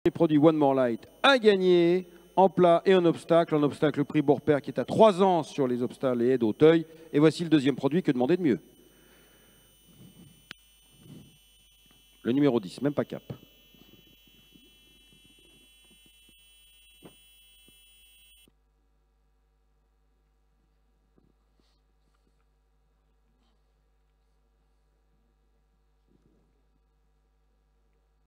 Les produits One More Light à gagner en plat et en obstacle. En obstacle, le prix Beaurepaire qui est à 3 ans sur les obstacles et aides Auteuil. Et voici le deuxième produit, que demander de mieux? Le numéro 10, même pas cap.